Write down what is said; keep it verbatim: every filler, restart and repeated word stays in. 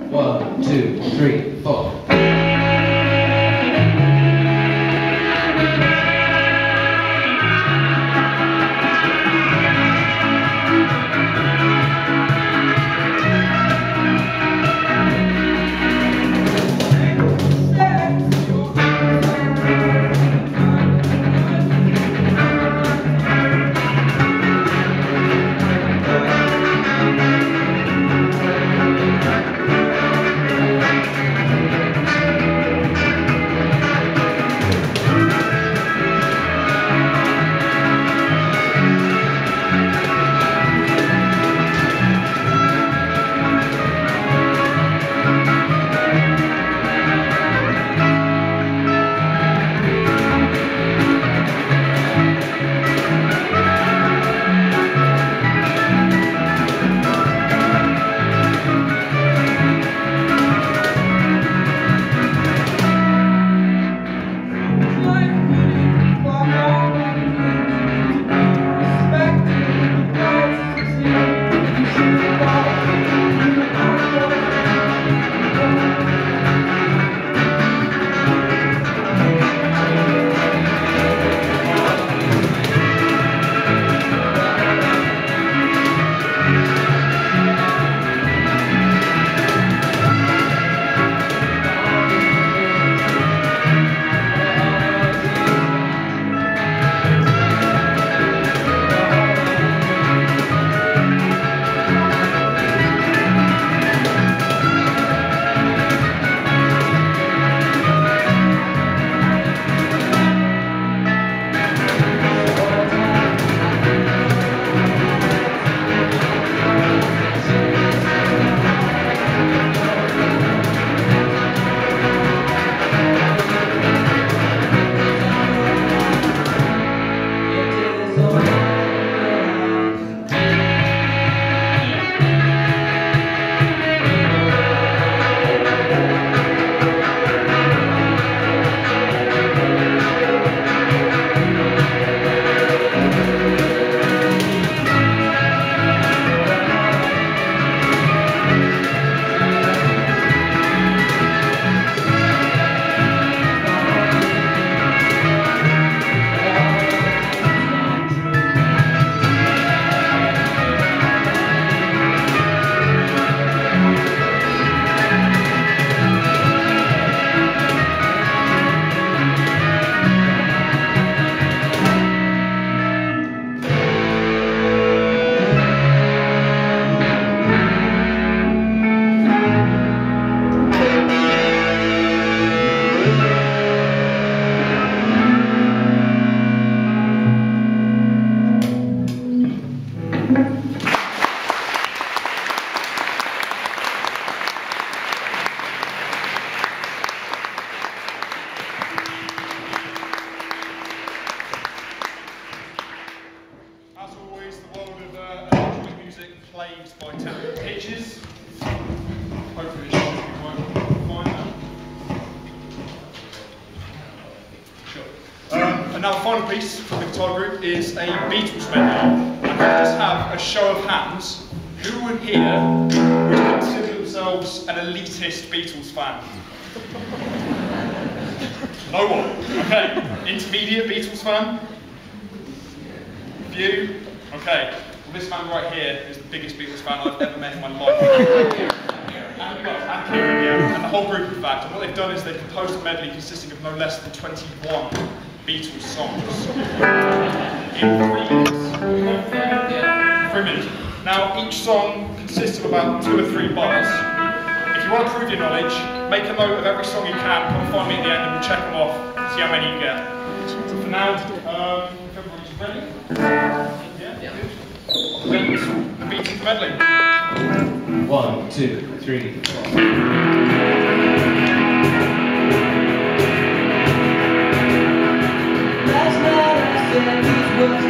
One, two, three, four. Plagued by temporary pitches. Hopefully this should be working fine now. Sure. Um, and now the final piece from the guitar group is a Beatles medley. And can I just have a show of hands? Who would here would consider themselves an elitist Beatles fan? No one. Okay. Intermediate Beatles fan? Few? Okay. Well, this man right here is the biggest Beatles fan I've ever met in my life. and, and Kieran, yeah, and the whole group, in fact. And what they've done is they've composed a medley consisting of no less than twenty-one Beatles songs in three minutes. Three minutes. Now, each song consists of about two or three bars. If you want to prove your knowledge, make a note of every song you can. Come find me at the end, and we'll check them off. See how many you get. So for now, um, if everyone's ready. Yeah. The Beatles medley. One, two, three, four. Last night I said these words.